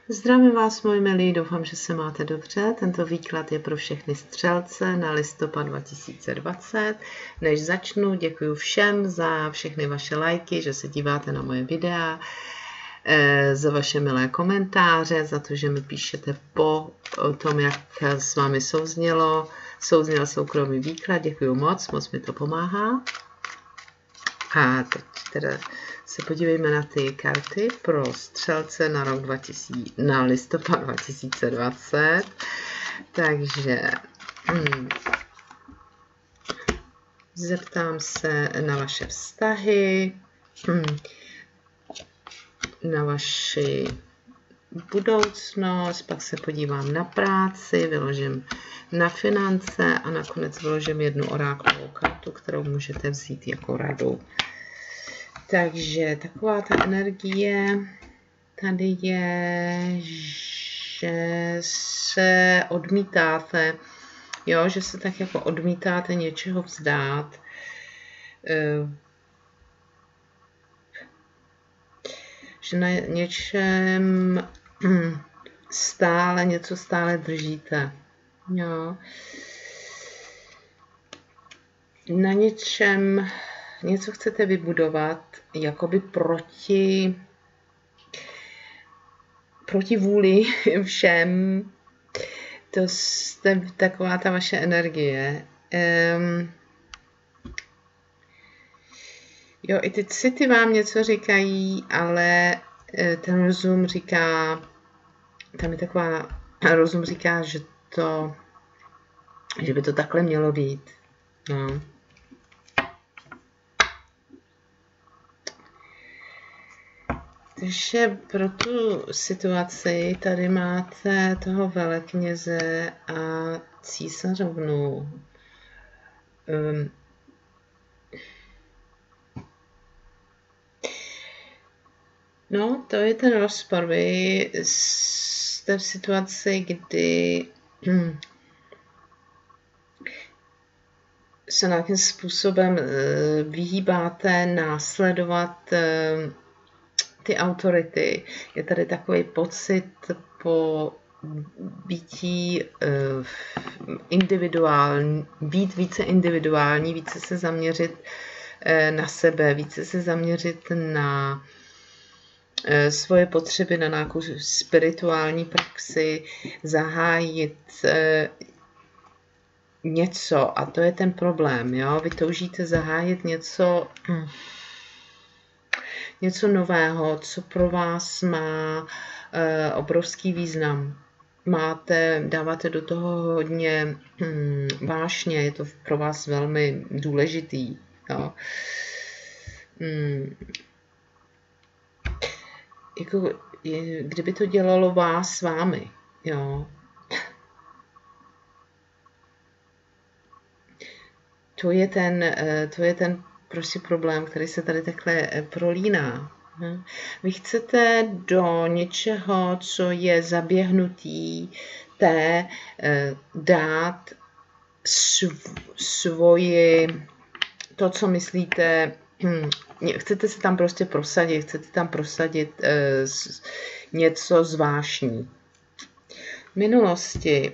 Zdravím vás, moji milí, doufám, že se máte dobře. Tento výklad je pro všechny střelce na listopad 2020. Než začnu, děkuji všem za všechny vaše lajky, že se díváte na moje videa, za vaše milé komentáře, za to, že mi píšete po tom, jak s vámi souzněl soukromý výklad. Děkuji moc mi to pomáhá. A teď teda se podívejme na ty karty pro střelce na rok na listopad 2020. Takže zeptám se na vaše vztahy, na vaši budoucnost, pak se podívám na práci, vyložím na finance a nakonec vyložím jednu oráklovou kartu, kterou můžete vzít jako radu. Takže taková ta energie tady je, že se odmítáte, jo, že se tak jako odmítáte něčeho vzdát. Že na něčem něco stále držíte. Jo. Na něčem něco chcete vybudovat, jakoby proti vůli všem. To je taková ta vaše energie. Jo, i ty city vám něco říkají, ale ten rozum říká, tam je taková, rozum říká, že by to takhle mělo být. No. Takže pro tu situaci tady máte toho velekněze a císařovnu. No, to je ten rozpor. Vy jste v situaci, kdy se nějakým způsobem vyhýbáte následovat ty autority. Je tady takový pocit po býtí individuální, být více individuální, více se zaměřit na sebe, více se zaměřit na svoje potřeby, na nějakou spirituální praxi, zahájit něco. A to je ten problém. Jo? Vy toužíte zahájit něco nového, co pro vás má obrovský význam. Dáváte do toho hodně vášně, je to pro vás velmi důležitý. Jo. Jako, kdyby to dělalo vás s vámi. Jo. To je ten prostě problém, který se tady takhle prolíná. Vy chcete do něčeho, co je zaběhnutý, dát to, co myslíte, chcete se tam prostě prosadit, něco zvláštní. V minulosti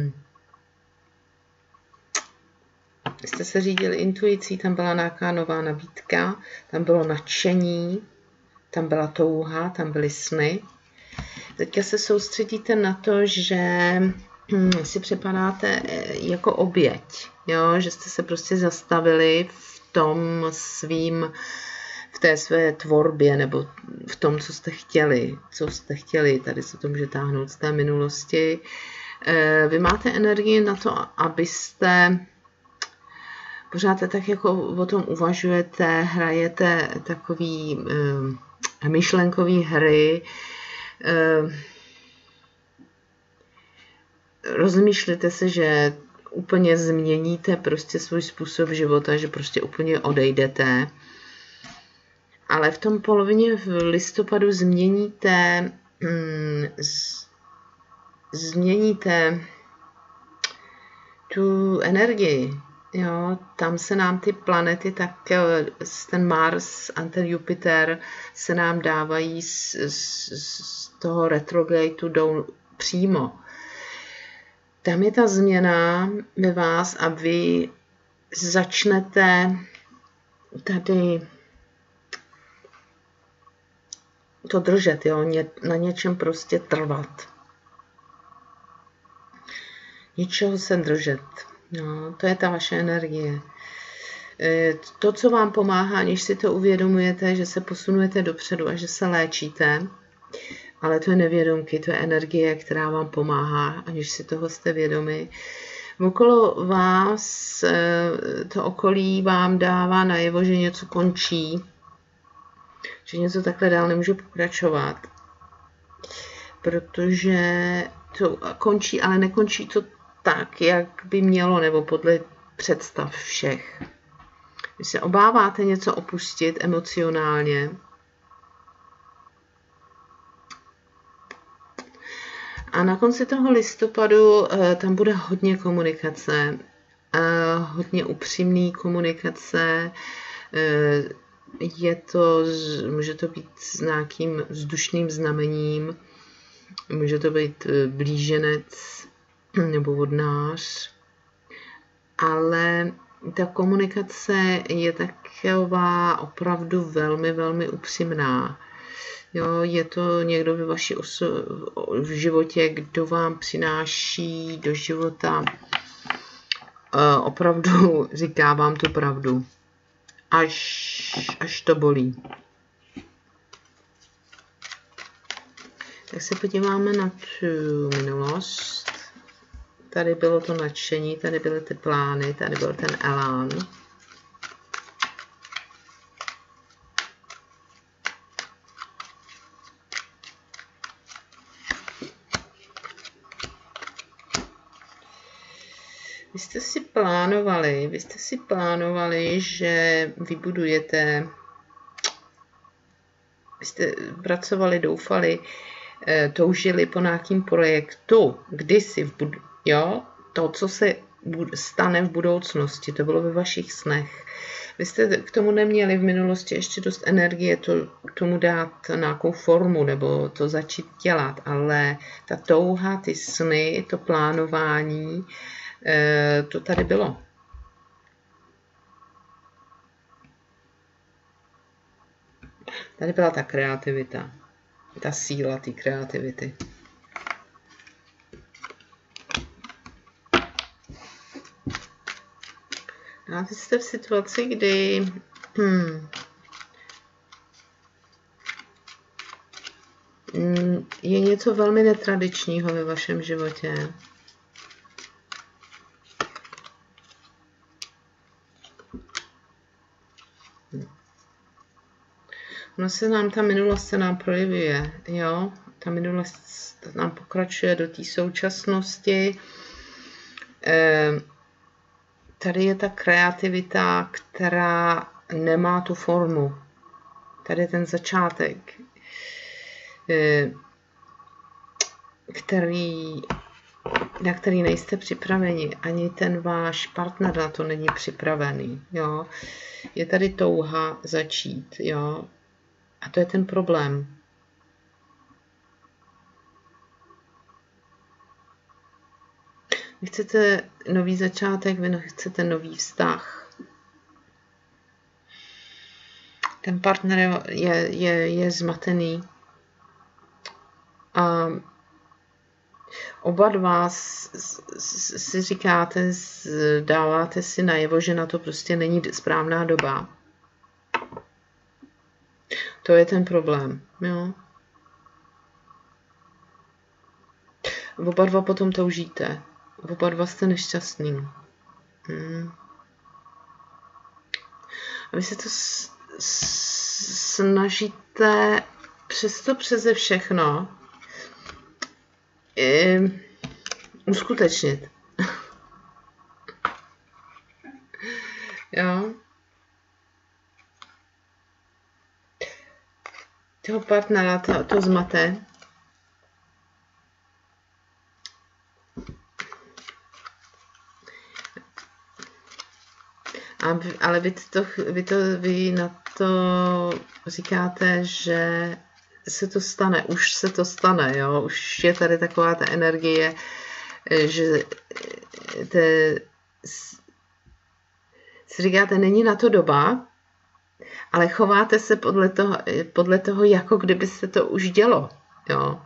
jste se řídili intuicí, tam byla nějaká nová nabídka, tam bylo nadšení, tam byla touha, tam byly sny. Teďka se soustředíte na to, že si připadáte jako oběť, jo? Že jste se prostě zastavili v té své tvorbě, nebo v tom, co jste chtěli. Tady se to může táhnout z té minulosti. Vy máte energii na to, abyste pořád tak jako o tom uvažujete, hrajete takový myšlenkový hry, rozmýšlíte se, že úplně změníte prostě svůj způsob života, že prostě úplně odejdete, ale v tom polovině v listopadu změníte tu energii. Jo, tam se nám ty planety, tak ten Mars a ten Jupiter se nám dávají z toho retrogradu jdou přímo. Tam je ta změna ve vás a vy začnete tady to držet, jo, na něčem prostě trvat. Něčeho se držet. No, to je ta vaše energie. To, co vám pomáhá, když si to uvědomujete, že se posunujete dopředu a že se léčíte, ale to je nevědomky, to je energie, která vám pomáhá, aniž si toho jste vědomi. Okolo vás, to okolí vám dává najevo, že něco končí, že něco takhle dál nemůže pokračovat, protože to končí, ale nekončí to tak, jak by mělo, nebo podle představ všech. Vy se obáváte něco opustit emocionálně. A na konci toho listopadu tam bude hodně komunikace, hodně upřímný komunikace. Může to být s nějakým vzdušným znamením, může to být blíženec nebo vodnář, ale ta komunikace je taková opravdu velmi, velmi upřímná. Jo, je to někdo ve vaší v životě, kdo vám přináší do života, opravdu říká vám tu pravdu, až to bolí. Tak se podíváme na tu minulost. Tady bylo to nadšení, tady byly ty plány, tady byl ten elán. Vy jste si plánovali, že vybudujete, vy jste pracovali, doufali, toužili po nějakým projektu, kdysi jo, to, co se stane v budoucnosti, to bylo ve vašich snech. Vy jste k tomu neměli v minulosti ještě dost energie tomu dát nějakou formu nebo to začít dělat, ale ta touha, ty sny, to plánování, to tady bylo. Tady byla ta kreativita, ta síla té kreativity. A teď jste v situaci, kdy je něco velmi netradičního ve vašem životě. Ta minulost se nám projevuje, jo? Ta minulost nám pokračuje do té současnosti. Tady je ta kreativita, která nemá tu formu. Tady je ten začátek, na který nejste připraveni. Ani ten váš partner na to není připravený. Jo? Je tady touha začít. Jo? A to je ten problém. Vy chcete nový začátek, vy chcete nový vztah. Ten partner je zmatený. A oba dva si říkáte, dáváte si najevo, že na to prostě není správná doba. To je ten problém. Jo? Oba dva potom toužíte. Oba dva jste nešťastný. A vy se to snažíte přeze všechno uskutečnit. Jo? Toho partnera to zmate. Ale vy na to říkáte, že se to stane, už se to stane, jo? Už je tady taková ta energie, že si říkáte, není na to doba, ale chováte se podle toho jako kdyby se to už dělo, jo?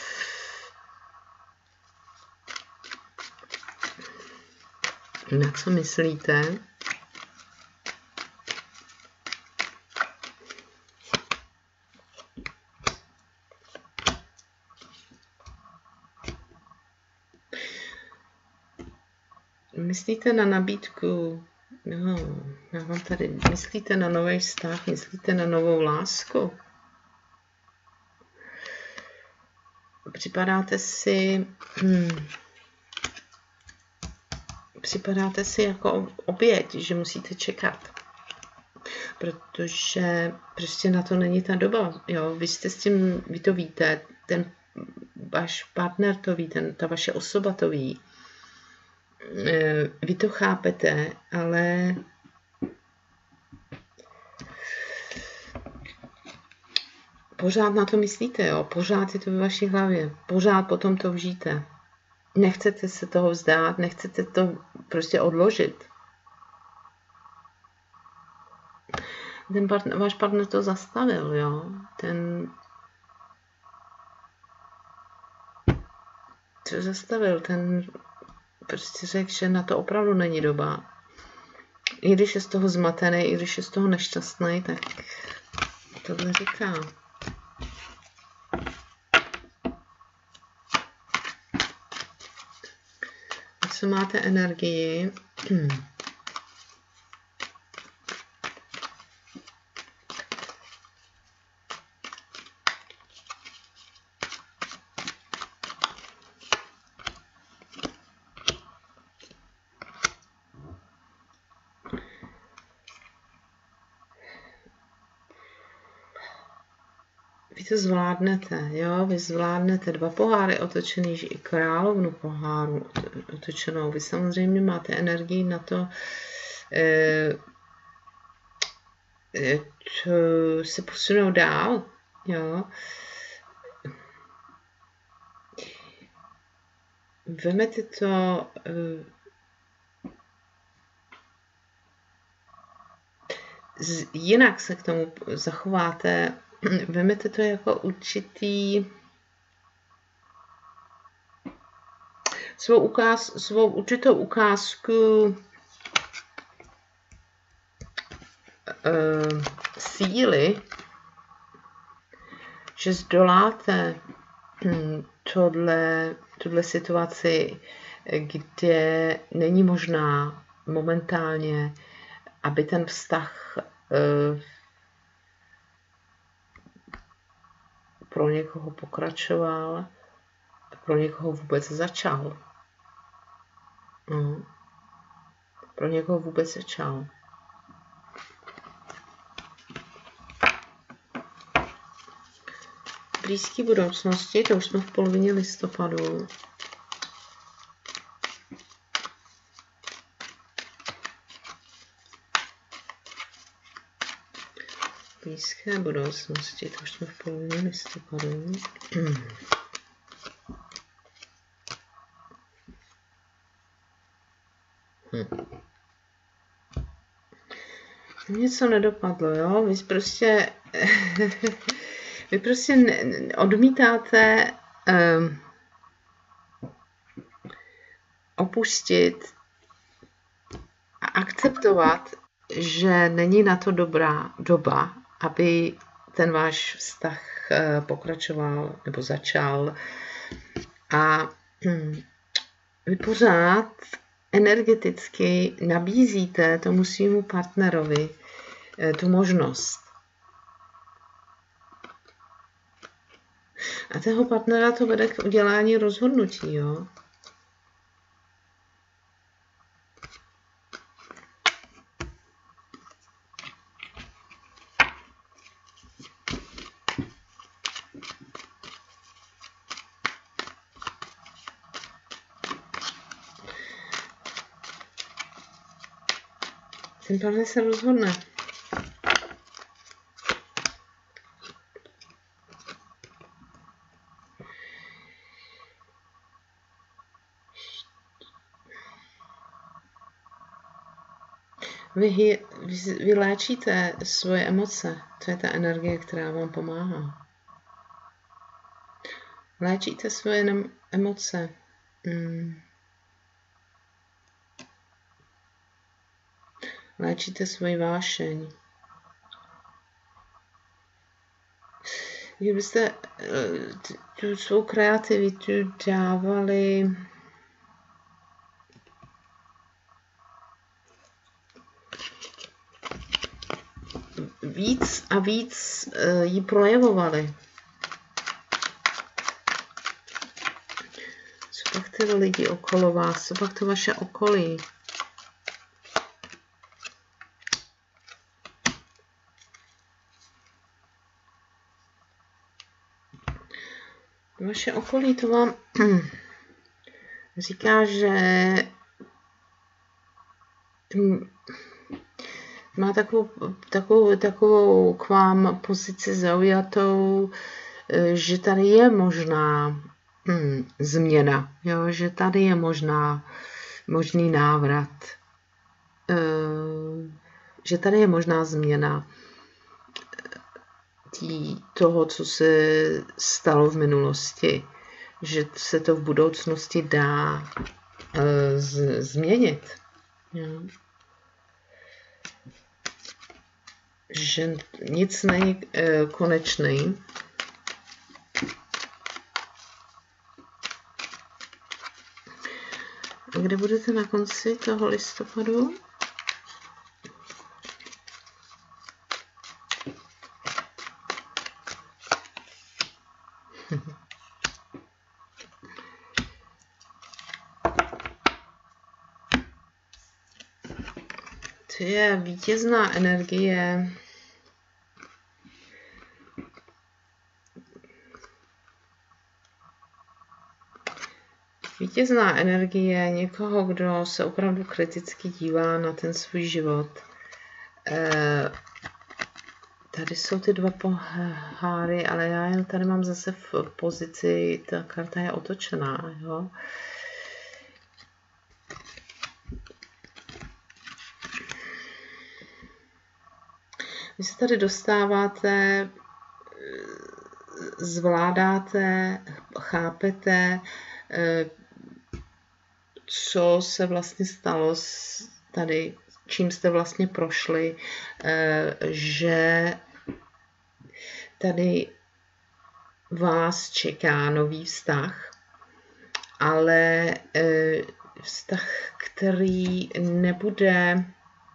Na co myslíte? Myslíte na nabídku? No, já vám tady, myslíte na nový vztah, myslíte na novou lásku? Připadáte si jako oběť, že musíte čekat. Protože prostě na to není ta doba. Jo? Vy to víte, ten váš partner to ví, ta vaše osoba to ví. Vy to chápete, ale pořád na to myslíte, jo? Pořád je to ve vaší hlavě, pořád potom to vžijte. Nechcete se toho vzdát, nechcete to prostě odložit. Váš partner to zastavil, jo? Ten prostě řekl, že na to opravdu není doba. I když je z toho zmatený, i když je z toho nešťastný, tak tohle říká. A co máte energii? Vy to zvládnete, jo? Vy zvládnete 2 poháry otočený, i královnu poháru otočenou. Vy samozřejmě máte energii na to, se posunout dál, jo? Vemete to, jinak se k tomu zachováte, vemete to jako svou určitou ukázku síly, že zdoláte tuhle situaci, kde není možná momentálně, aby ten vztah pro někoho pokračoval, pro někoho vůbec začal. Pro někoho vůbec začal. V blízké budoucnosti, to už jsme v polovině listopadu, blízké budoucnosti, to už jsme v polovině listopadu. Něco nedopadlo, jo? Vy prostě odmítáte opustit a akceptovat, že není na to dobrá doba, aby ten váš vztah pokračoval nebo začal. A vy pořád energeticky nabízíte tomu svýmu partnerovi tu možnost. A toho partnera to vede k udělání rozhodnutí, jo? Ten pán se rozhodne. Vy léčíte svoje emoce. To je ta energie, která vám pomáhá. Léčíte svoje emoce. Léčíte svoji vášeň. Kdybyste tu svou kreativitu dávali víc a víc ji projevovali. Co pak ty lidi okolo vás, co pak to vaše okolí? Vaše okolí to vám říká, že má takovou k vám pozici zaujatou, že tady je možná změna, jo? Že tady je možný návrat, že tady je možná změna toho, co se stalo v minulosti, že se to v budoucnosti dá změnit. Jo? Že nic není konečný. A kde budete na konci toho listopadu? To je vítězná energie. Vítězná energie někoho, kdo se opravdu kriticky dívá na ten svůj život. Tady jsou ty dva poháry, ale já je tady mám zase v pozici, ta karta je otočená. Jo? Vy se tady dostáváte, zvládáte, chápete, co se vlastně stalo tady, čím jste vlastně prošli, že tady vás čeká nový vztah, ale vztah, který nebude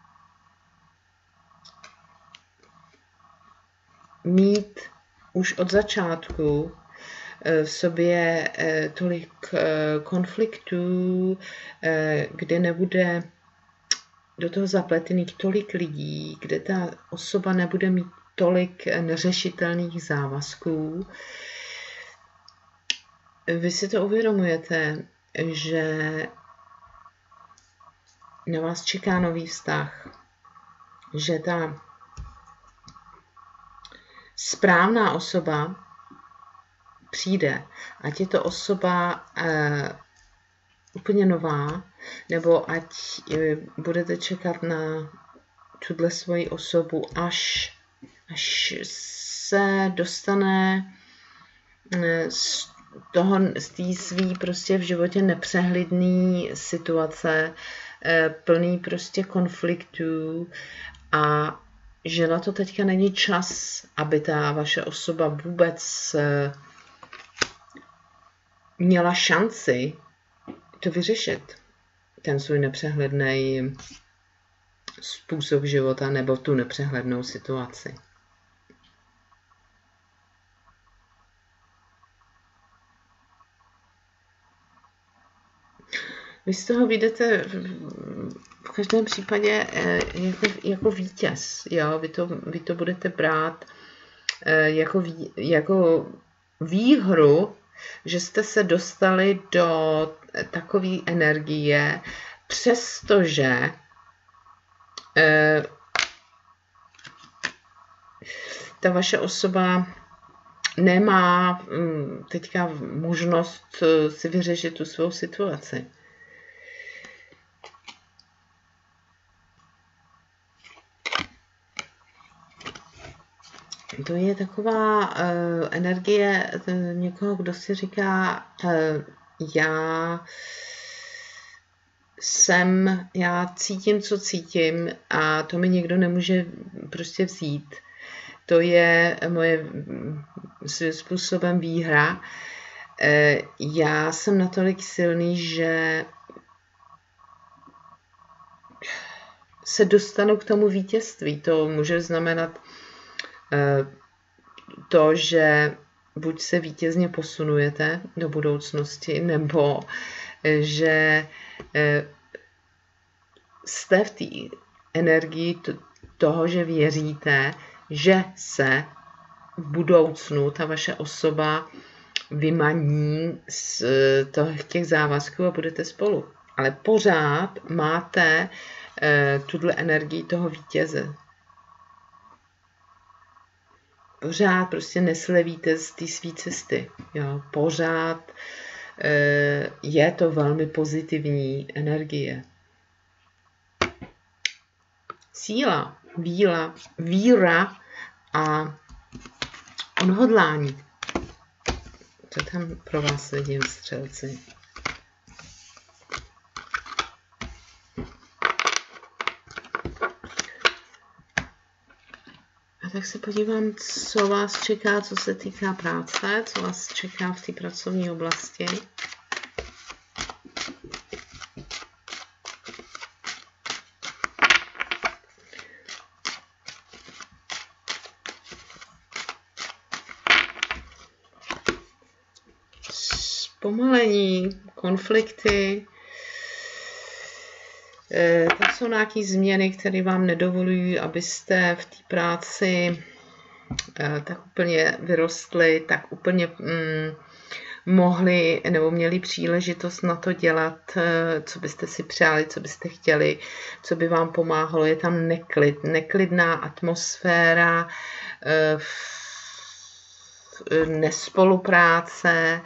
mít už od začátku v sobě tolik konfliktů, kde nebude do toho zapletených tolik lidí, kde ta osoba nebude mít tolik neřešitelných závazků. Vy si to uvědomujete, že na vás čeká nový vztah, že ta správná osoba přijde, ať je to osoba úplně nová, nebo ať budete čekat na tuhle svoji osobu, až se dostane z té svý prostě v životě nepřehlídný situace, plný prostě konfliktů, a že na to teďka není čas, aby ta vaše osoba vůbec měla šanci to vyřešit, ten svůj nepřehledný způsob života nebo tu nepřehlednou situaci. Vy z toho vyjdete v každém případě jako vítěz. Jo? Vy to budete brát jako výhru, že jste se dostali do takové energie, přestože Ta vaše osoba nemá teďka možnost si vyřešit tu svou situaci. To je taková energie někoho, kdo si říká, já cítím, co cítím a to mi někdo nemůže prostě vzít. To je moje svým způsobem výhra. Já jsem natolik silný, že se dostanu k tomu vítězství. To může znamenat to, že buď se vítězně posunujete do budoucnosti, nebo že jste v té energii toho, že věříte, že se v budoucnu ta vaše osoba vymaní z těch závazků a budete spolu. Ale pořád máte tuhle energii toho vítěze. Pořád prostě neslevíte z té své cesty. Jo? Pořád je to velmi pozitivní energie. Síla, víra a odhodlání. Co tam pro vás vidím, střelci? A tak se podívám, co vás čeká, co se týká práce, co vás čeká v té pracovní oblasti. Zpomalení, konflikty, tam jsou nějaké změny, které vám nedovolují, abyste v té práci tak úplně vyrostli, tak úplně mohli nebo měli příležitost na to dělat, co byste si přáli, co byste chtěli, co by vám pomáhalo. Je tam neklidná atmosféra, nespolupráce,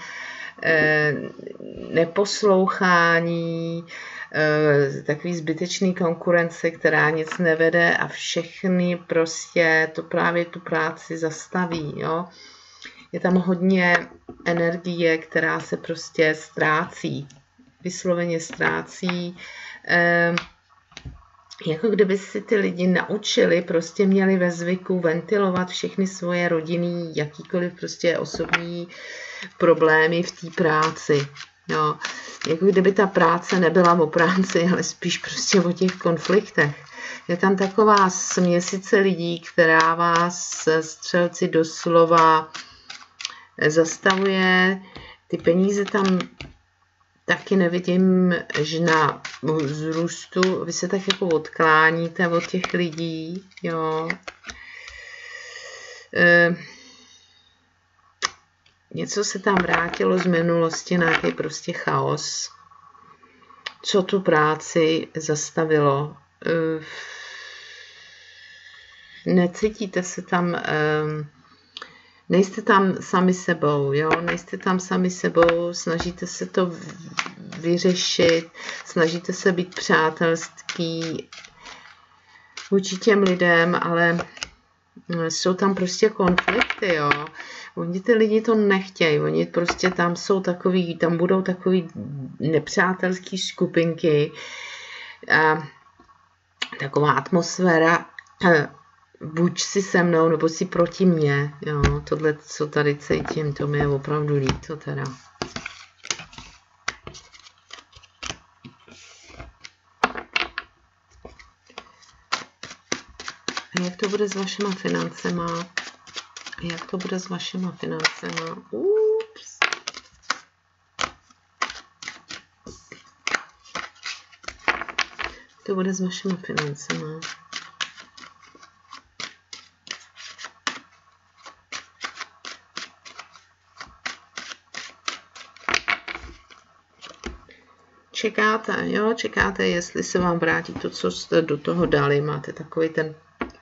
neposlouchání, takový zbytečný konkurence, která nic nevede a všechny prostě to právě tu práci zastaví. Jo? Je tam hodně energie, která se prostě ztrácí, vysloveně ztrácí. Jako kdyby si ty lidi naučili, prostě měli ve zvyku ventilovat všechny svoje rodinný, jakýkoliv prostě osobní problémy v té práci. Jo. Jako kdyby ta práce nebyla o práci, ale spíš prostě o těch konfliktech. Je tam taková směsice lidí, která vás, střelci, doslova zastavuje. Ty peníze tam taky nevidím, že na vzrůstu, vy se tak jako odkláníte od těch lidí, jo. Něco se tam vrátilo z minulosti, nějaký prostě chaos, co tu práci zastavilo. Necítíte se tam, nejste tam sami sebou, jo? Nejste tam sami sebou, snažíte se to vyřešit, snažíte se být přátelský vůči těm lidem, ale jsou tam prostě konflikty, jo. Oni ty lidi to nechtějí, oni prostě tam jsou takový, tam budou takový nepřátelský skupinky, taková atmosféra, buď si se mnou, nebo si proti mně, jo. Tohle, co tady cítím, to mi je opravdu líto teda. Jak to bude s vašima financema? Jak to bude s vašima financema? Ups. To bude s vašima financema. čekáte, jo, čekáte, jestli se vám vrátí to, co jste do toho dali. Máte takový ten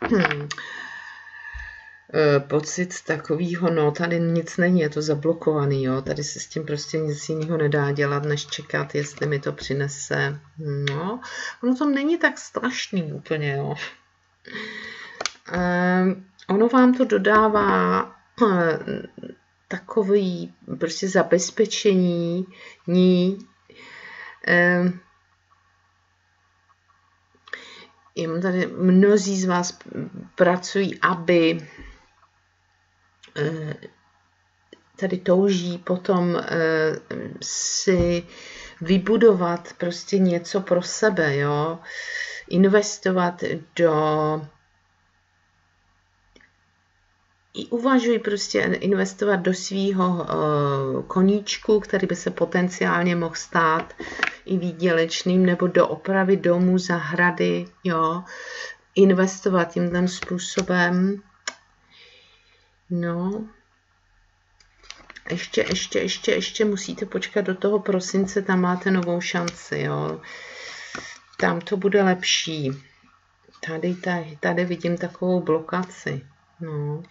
pocit takovýho, no tady nic není, je to zablokovaný, jo, tady se s tím prostě nic jiného nedá dělat, než čekat, jestli mi to přinese, no, ono to není tak strašný úplně, jo. Ono vám to dodává takový prostě zabezpečení tady mnozí z vás pracují, aby tady touží potom si vybudovat prostě něco pro sebe, jo, investovat uvažuji prostě investovat do svýho koníčku, který by se potenciálně mohl stát i výdělečným, nebo do opravy domů, zahrady, jo, investovat tímhle způsobem. No, ještě musíte počkat do toho prosince, tam máte novou šanci, jo. Tam to bude lepší. Tady vidím takovou blokaci, no.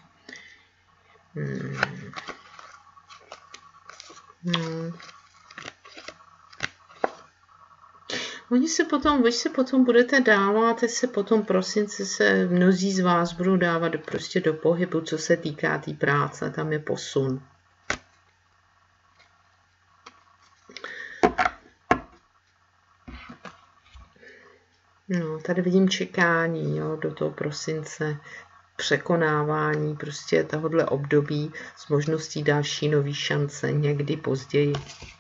Když se potom budete dávat, se potom prosince se mnozí z vás budou dávat prostě do pohybu, co se týká té práce, tam je posun. No, tady vidím čekání, jo, do toho prosince, překonávání prostě tohohle období s možností další nový šance někdy později.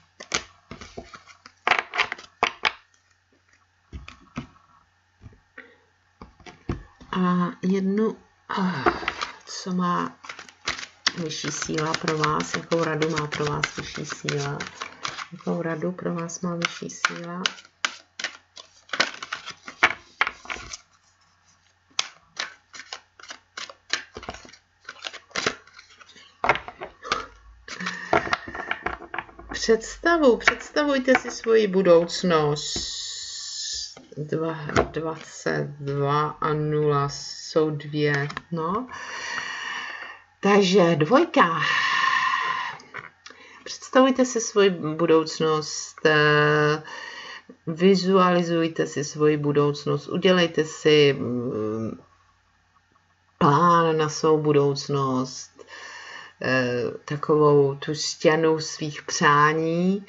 A jednu, co má vyšší síla pro vás, jakou radu má pro vás vyšší síla, jakou radu pro vás má vyšší síla. Představujte si svoji budoucnost. 22 a 0 jsou 2, no. Takže 2. Představujte si svoji budoucnost, vizualizujte si svoji budoucnost, udělejte si plán na svou budoucnost, takovou tu stěnu svých přání.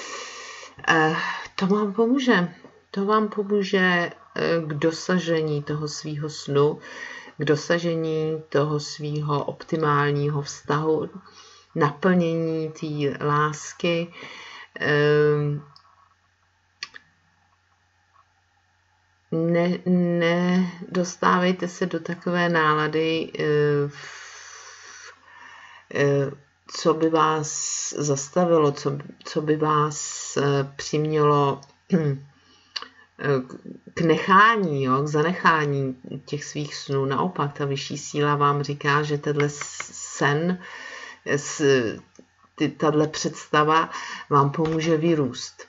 To vám pomůže. To vám pomůže k dosažení toho svýho snu, k dosažení toho svýho optimálního vztahu, naplnění té lásky. Nedostávejte se do takové nálady, co by vás zastavilo, co by vás přimělo k nechání, jo, k zanechání těch svých snů. Naopak, ta vyšší síla vám říká, že tenhle sen, tahle představa vám pomůže vyrůst.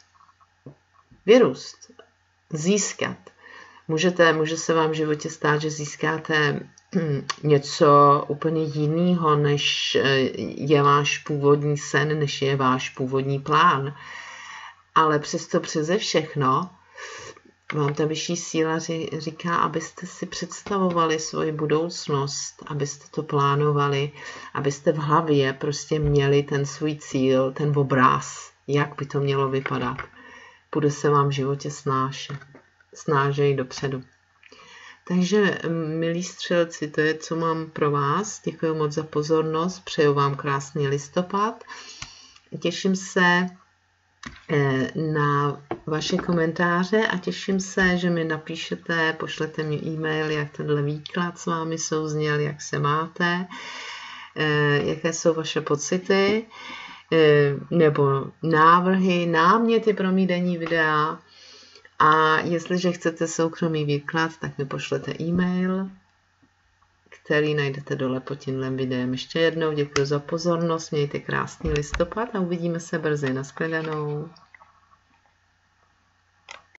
Získat. Může se vám v životě stát, že získáte něco úplně jiného, než je váš původní sen, než je váš původní plán. Ale přesto přeze všechno vám ta vyšší síla říká, abyste si představovali svoji budoucnost, abyste to plánovali, abyste v hlavě prostě měli ten svůj cíl, ten obráz, jak by to mělo vypadat. Bude se vám v životě snážej dopředu. Takže, milí střelci, to je, co mám pro vás. Děkuji moc za pozornost, přeju vám krásný listopad. Těším se na vaše komentáře a těším se, že mi napíšete, pošlete mi e-mail, jak tenhle výklad s vámi souzněl, jak se máte, jaké jsou vaše pocity, nebo návrhy, náměty pro mý denní videa. A jestliže chcete soukromý výklad, tak mi pošlete e-mail, který najdete dole pod tímhle videem. Ještě jednou děkuji za pozornost, mějte krásný listopad a uvidíme se brzy. Nashledanou.